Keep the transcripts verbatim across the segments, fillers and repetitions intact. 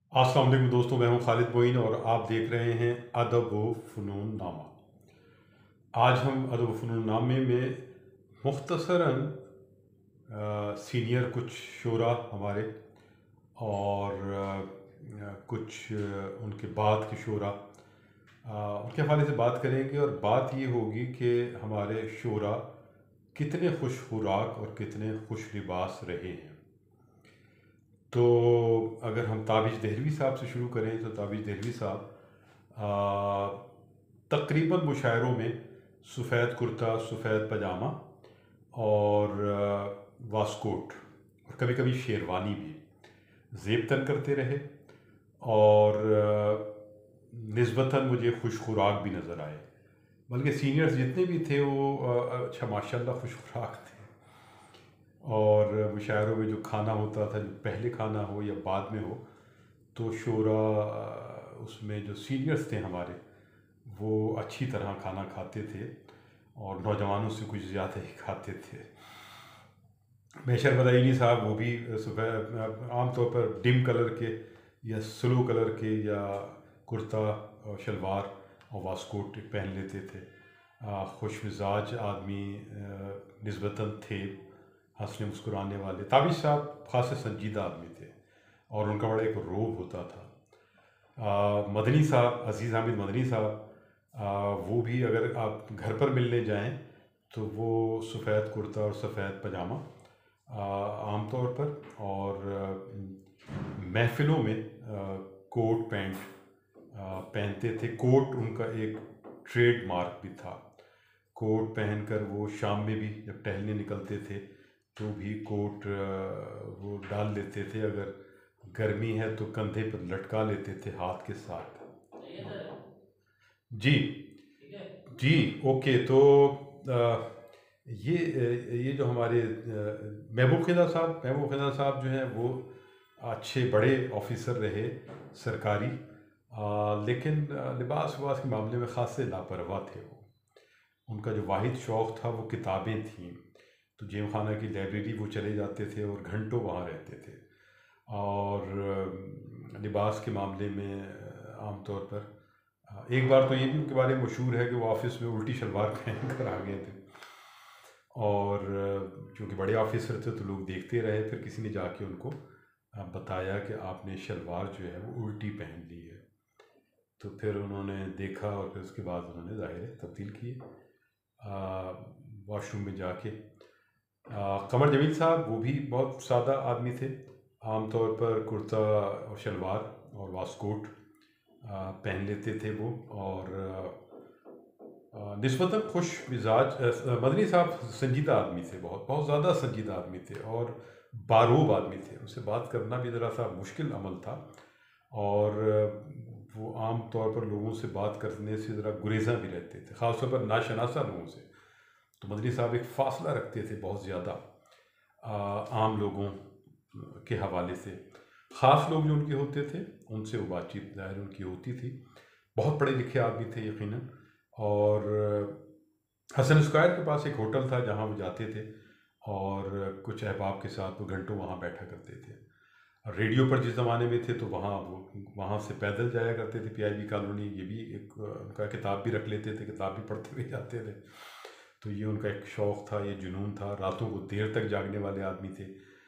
अस्सलाम वालेकुम दोस्तों, मैं हूं खालिद मोइन और आप देख रहे हैं अदब व फ़नून नामा। आज हम अदब व फ़नून नामे में मुख्तसरन अ, सीनियर कुछ शोरा हमारे और अ, कुछ अ, उनके बाद के शोरा अ, उनके हवाले से बात करेंगे और बात ये होगी कि हमारे शोरा कितने खुश खुराक और कितने खुश लिबास रहे हैं। तो अगर हम ताबिश दहलवी साहब से शुरू करें तो ताबिश दहलवी साहब आ, तकरीबन मुशायरों में सफ़ेद कुर्ता सफ़ेद पजामा और आ, वास्कोट और कभी कभी शेरवानी भी ज़ेब तन करते रहे और निस्बतन मुझे खुश खुराक भी नज़र आए। बल्कि सीनियर्स जितने भी थे वो आ, अच्छा माशाल्लाह खुश खुराक थे। और मुशायरों में जो खाना होता था, जो पहले खाना हो या बाद में हो, तो शोरा उसमें जो सीनियर्स थे हमारे वो अच्छी तरह खाना खाते थे और नौजवानों से कुछ ज़्यादा ही खाते थे। बेशर बदायनी साहब वो भी सुबह आम तौर पर डिम कलर के या स्लो कलर के या कुर्ता और शलवार और वास्कोट पहन लेते थे। खुश मिजाज आदमी निस्बतन थे, हंसने मुस्कुराने वाले। ताबिश साहब खासे संजीदा आदमी थे और उनका बड़ा एक रोब होता था। आ, मदनी साहब, अज़ीज़ हामिद मदनी साहब, आ, वो भी अगर आप घर पर मिलने जाएं तो वो सफ़ेद कुर्ता और सफ़ेद पजामा आम तौर पर, और महफ़िलों में आ, कोट पैंट आ, पहनते थे। कोट उनका एक ट्रेड मार्क भी था। कोट पहनकर वो शाम में भी जब टहलने निकलते थे तो भी कोट वो डाल लेते थे। अगर गर्मी है तो कंधे पर लटका लेते थे हाथ के साथ। जी जी ओके। तो आ, ये ये जो हमारे महबूब खिदा साहब महबूब खिदा साहब जो हैं वो अच्छे बड़े ऑफिसर रहे सरकारी, आ, लेकिन लिबास वबास के मामले में ख़ासे लापरवाह थे वो। उनका जो वाहिद शौक़ था वो किताबें थीं। तो जेम खाना की लाइब्रेरी वो चले जाते थे और घंटों वहाँ रहते थे। और लिबास के मामले में आम तौर पर एक बार तो ये भी उनके बारे में मशहूर है कि वो ऑफिस में उल्टी शलवार पहन कर आ गए थे और चूँकि बड़े ऑफिसर थे तो लोग देखते रहे। फिर किसी ने जाके उनको बताया कि आपने शलवार जो है वो उल्टी पहन ली है। तो फिर उन्होंने देखा और फिर उसके बाद उन्होंने ज़ाहिर है तब्दील किए वॉशरूम में जाके। कमर जमील साहब वो भी बहुत सादा आदमी थे। आम तौर पर कुर्ता और शलवार और वास्कोट पहन लेते थे वो, और निस्बतन खुश मिजाज। मदनी साहब संजीदा आदमी थे, बहुत बहुत ज़्यादा संजीदा आदमी थे और बारूब आदमी थे। उनसे बात करना भी ज़रा सा मुश्किल अमल था और वो आम तौर पर लोगों से बात करने से ज़रा गुरेज़ा भी रहते थे, ख़ासतौर पर नाशनासा लोगों से। तो मदनी साहब एक फ़ासला रखते थे बहुत ज़्यादा आम लोगों के हवाले से। ख़ास लोग जो उनके होते थे उनसे वो बातचीत ज़ाहिर उनकी होती थी। बहुत पढ़े लिखे आदमी थे यकीनन। और हसन स्क्वायर के पास एक होटल था जहाँ वो जाते थे और कुछ अहबाब के साथ वो घंटों वहाँ बैठा करते थे। रेडियो पर जिस ज़माने में थे तो वहाँ वो वहाँ से पैदल जाया करते थे, पी आई बी कॉलोनी। ये भी एक उनका किताब भी रख लेते थे, किताब भी पढ़ते हुए जाते थे। तो ये उनका एक शौक़ था, ये जुनून था। रातों को देर तक जागने वाले आदमी थे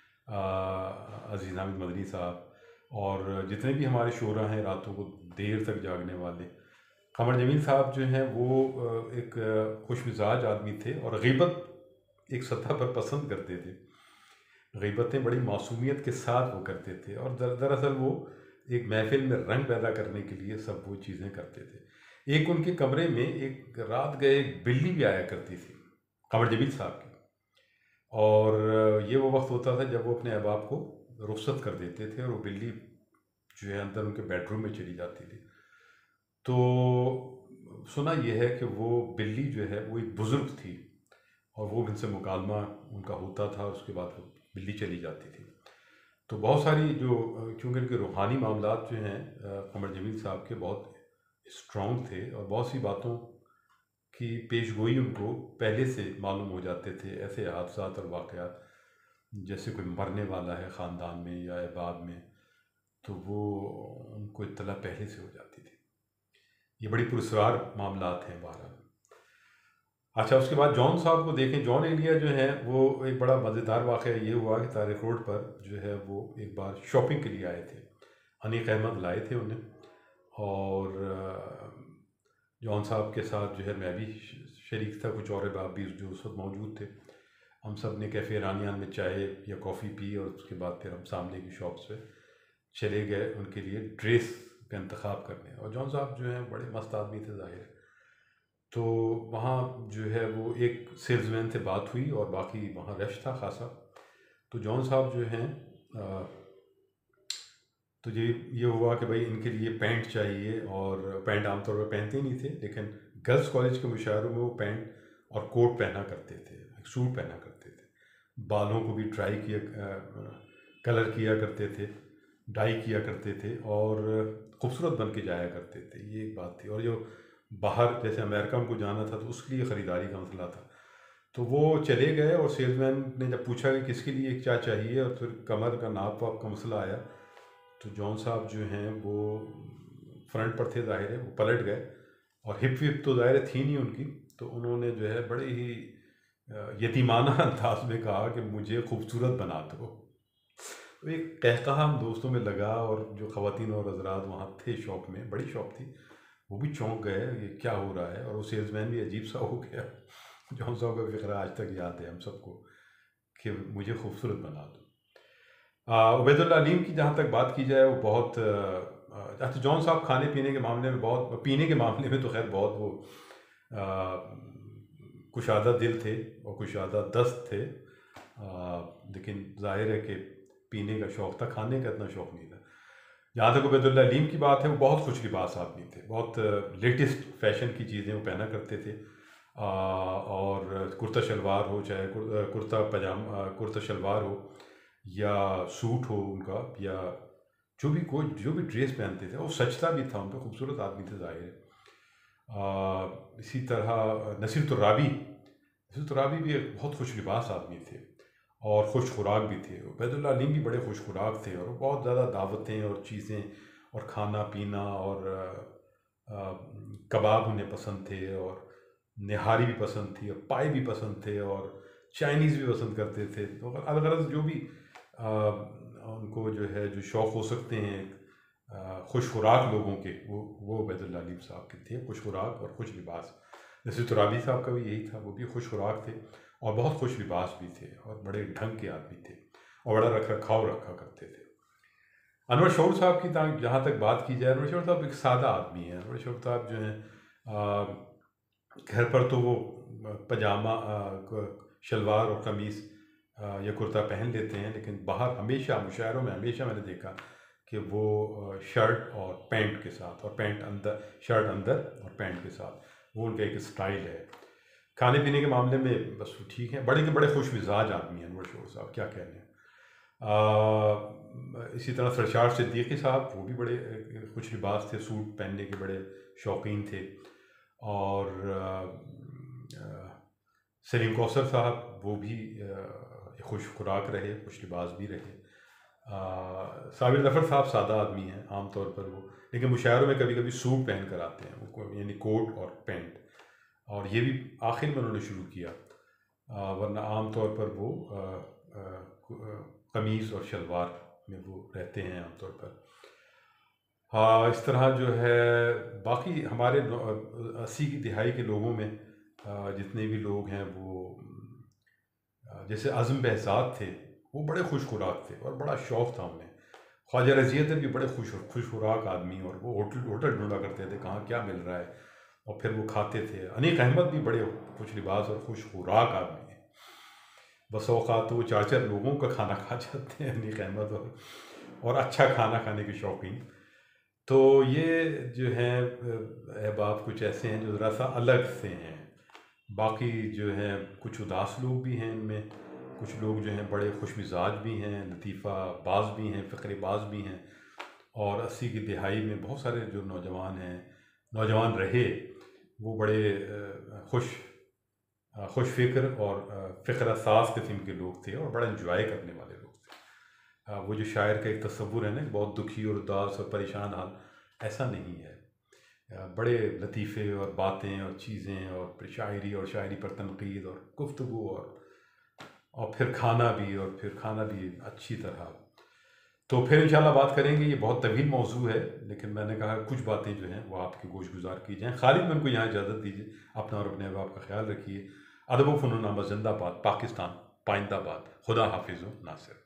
अज़ीज़ हामिद मदनी साहब। और जितने भी हमारे शोरा हैं रातों को देर तक जागने वाले। कमर जमील साहब जो हैं वो एक खुश मिजाज आदमी थे और ग़ीबत एक सतह पर पसंद करते थे। ग़ीबतें बड़ी मासूमियत के साथ वो करते थे और दर दरअसल वो एक महफ़िल में रंग पैदा करने के लिए सब वो चीज़ें करते थे। एक उनके कमरे में एक रात गए एक बिल्ली भी आया करती थी कमर जमील साहब की, और ये वो वक्त होता था जब वो अपने अहबाब को रुख़सत कर देते थे और वो बिल्ली जो है अंदर उनके बेडरूम में चली जाती थी। तो सुना यह है कि वो बिल्ली जो है वो एक बुज़ुर्ग थी और वो उनसे मुकालमा उनका होता था और उसके बाद वो बिल्ली चली जाती थी। तो बहुत सारी जो चूँकि उनके रूहानी मामलात जो हैं कमर जमील साहब के बहुत स्ट्रॉन्ग थे और बहुत सी बातों की पेशगोई उनको पहले से मालूम हो जाते थे। ऐसे हादसात और वाक़यात जैसे कोई मरने वाला है ख़ानदान में या अहबाब में, तो वो उनको इत्तला पहले से हो जाती थी। ये बड़ी पुरस्कार मामलात हैं बहरहाल। अच्छा, उसके बाद जॉन साहब को देखें। जॉन एलिया जो हैं वो एक बड़ा मज़ेदार वाक़या ये हुआ कि तारिक रोड पर जो है वो एक बार शॉपिंग के लिए आए थे। अनीक अहमद लाए थे उन्हें, और जॉन साहब के साथ जो है मैं भी शरीक था, कुछ और अहबाब भी जो उस वक्त मौजूद थे। हम सब ने कैफ़े ईरानियान में चाय या कॉफ़ी पी, और उसके बाद फिर हम सामने की शॉप्स पे चले गए उनके लिए ड्रेस का इंतखाब करने। और जॉन साहब जो हैं बड़े मस्त आदमी थे ज़ाहिर। तो वहाँ जो है वो एक सेल्समैन से बात हुई, और बाकी वहाँ रश था ख़ासा। तो जॉन साहब जो हैं तो ये ये हुआ कि भाई इनके लिए पैंट चाहिए, और पैंट आमतौर पर पहनते ही नहीं थे, लेकिन गर्ल्स कॉलेज के मुशायरों में वो पैंट और कोट पहना करते थे, एक सूट पहना करते थे। बालों को भी ट्राई किया, कलर किया करते थे, डाई किया करते थे, और खूबसूरत बन के जाया करते थे। ये एक बात थी। और जो बाहर जैसे अमेरिका उनको जाना था तो उसके लिए ख़रीदारी का मसला था। तो वो चले गए, और सेल्समैन ने जब पूछा कि किसके लिए क्या चाहिए, और फिर कमर का नाप वाप का मसला आया, तो जॉन साहब जो हैं वो फ्रंट पर थे ज़ाहिर है, वो पलट गए, और हिप विप तो ज़ाहिर थी नहीं उनकी। तो उन्होंने जो है बड़े ही यतीमाना अंदाज में कहा कि मुझे खूबसूरत बना दो। तो एक कहकहा हम दोस्तों में लगा, और जो ख़वातीन और हज़रात वहाँ थे शॉप में, बड़ी शॉप थी, वो भी चौंक गए ये क्या हो रहा है। और वो सेल्समैन भी अजीब सा हो गया। जॉन साहब का फ़िक्रा आज तक याद है हम सबको कि मुझे खूबसूरत बना दो। उबैदुल्ला अलीम की जहाँ तक बात की जाए, वो बहुत अच्छा, जॉन साहब खाने पीने के मामले में बहुत, पीने के मामले में तो खैर बहुत वो कुशादा दिल थे और कुशादा दस्त थे, आ, लेकिन जाहिर है कि पीने का शौक़ था, खाने का इतना शौक़ नहीं था। जहाँ तक उबैदुल्ला अलीम की बात है, वो बहुत खुश लिबास आदमी थे, बहुत लेटेस्ट फैशन की चीज़ें वो पहना करते थे। आ, और कुर्ता शलवार हो, चाहे कुर्ता पजामा, कुर्ता शलवार हो या सूट हो उनका, या जो भी कोई जो भी ड्रेस पहनते थे, वो सचता भी था उनका, खूबसूरत आदमी थे ज़ाहिर है। इसी तरह नसीर तुराबी नसीर तुराबी भी एक बहुत खुश लिबास आदमी थे, और खुश खुराक भी थे। उबैदुल्ला अलीम भी बड़े खुश खुराक थे, और बहुत ज़्यादा दावतें और चीज़ें और खाना पीना, और आ, कबाब उन्हें पसंद थे, और निहारी भी पसंद थी, और पाए भी पसंद थे, और चाइनीज़ भी पसंद करते थे। तो अलग अलग जो भी आ, उनको जो है जो शौक़ हो सकते हैं खुश खुराक लोगों के, वो वो उबैदुल्ला अलीम साहब के थे, खुश खुराक और खुश लिबास। नसीर तुराबी साहब का भी यही था, वो भी खुश खुराक थे और बहुत खुश लिबास भी थे, और बड़े ढंग के आदमी थे, और बड़ा रख रखाव रखा करते थे। अनवर शौर साहब की जहाँ तक बात की जाए, अनवर शौर साहब एक सादा आदमी है। अनवर शौर साहब जो हैं घर पर तो वो पजामा, शलवार और कमीज़ या कुर्ता पहन लेते हैं, लेकिन बाहर हमेशा मुशायरों में हमेशा मैंने देखा कि वो शर्ट और पैंट के साथ, और पैंट अंदर, शर्ट अंदर और पैंट के साथ, वो उनका एक स्टाइल है। खाने पीने के मामले में बस ठीक है, बड़े के बड़े खुश मिजाज आदमी हैं अनवर शौर साहब, क्या कहने हैं। इसी तरह सरशार सिद्दीकी साहब, वो भी बड़े खुश लिबास थे, सूट पहनने के बड़े शौकीन थे। और सलीम कौसर साहब, वो भी खुश खुराक रहे, खुश लिबास भी रहे। साबिर ज़फ़र साहब सादा आदमी हैं आम तौर पर वो, लेकिन मुशायरों में कभी कभी सूट पहन कर आते हैं, वो यानी कोट और पैंट, और ये भी आखिर में उन्होंने शुरू किया, वरना आम तौर पर वो कमीज़ और शलवार में वो रहते हैं आम तौर पर। हाँ, इस तरह जो है बाकी हमारे अस्सी की दिहाई के लोगों में जितने भी लोग हैं, वो जैसे आज़म बहज़ाद थे, वो बड़े खुश खुराक थे और बड़ा शौक़ था उन्हें। ख्वाजा रज़ियत भी बड़े खुश खुश खुराक आदमी, और वो होटल होटल ढूंढा करते थे कहाँ क्या मिल रहा है, और फिर वो खाते थे। अनीक अहमद भी बड़े खुश लिबास और खुश खुराक आदमी हैं। बस औक़ात तो वो चार चार लोगों का खाना खा जाते हैं अनीक अहमद, और, और अच्छा खाना खाने के शौकीन। तो ये जो हैं अहबाब कुछ ऐसे हैं जो ज़रा सा अलग से हैं। बाकी जो हैं कुछ उदास लोग भी हैं इनमें, कुछ लोग जो हैं बड़े खुश मिजाज भी हैं, लतीफ़ा बाज भी हैं, फ़िक्रे बाज भी हैं। और अस्सी की दिहाई में बहुत सारे जो नौजवान हैं, नौजवान रहे, वो बड़े खुश खुश फ़िक्र और फ़िक्र साज किस्म के लोग थे, और बड़ा इंजॉय करने वाले लोग थे। वो जो शायर का एक तस्वुर है ना, बहुत दुखी और उदास और परेशान हाल, ऐसा नहीं है। अ, बड़े लतीफ़े और बातें और चीज़ें और फिर शायरी और शायरी पर तनक़ीद और गुफ्तगू और और फिर खाना भी और फिर खाना भी अच्छी तरह। तो फिर इंशाल्लाह बात करेंगे। ये बहुत तवील मौज़ू है, लेकिन मैंने कहा कुछ बातें जो हैं वो आपकी गोश-गुज़ार की जाएँ। खालिद मेरे को यहाँ इजाज़त दीजिए। अपना और अपने अहबाब का ख़्याल रखिए। अदब व फ़नून अमल ज़िंदाबाद, पाकिस्तान पाइंदाबाद। खुदा हाफ़िज़ व नासिर।